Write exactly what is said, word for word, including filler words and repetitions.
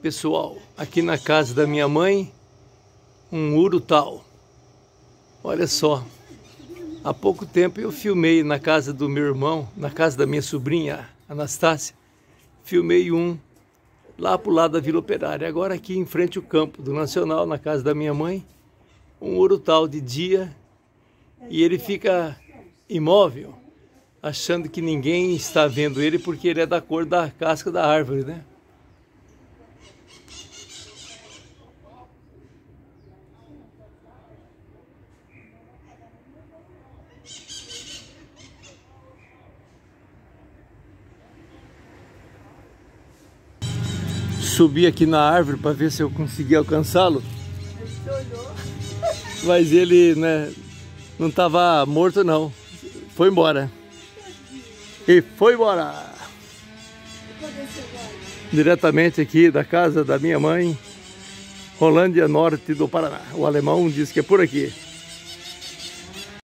Pessoal, aqui na casa da minha mãe, um urutau. Olha só, há pouco tempo eu filmei na casa do meu irmão, na casa da minha sobrinha, Anastácia, filmei um lá pro lado da Vila Operária. Agora aqui em frente ao campo do Nacional, na casa da minha mãe, um urutau de dia, e ele fica imóvel, achando que ninguém está vendo ele porque ele é da cor da casca da árvore, né? Subi aqui na árvore para ver se eu conseguia alcançá-lo. Mas ele, né, não estava morto não. Foi embora. E foi embora. Diretamente aqui da casa da minha mãe, Rolândia Norte do Paraná. O alemão disse que é por aqui.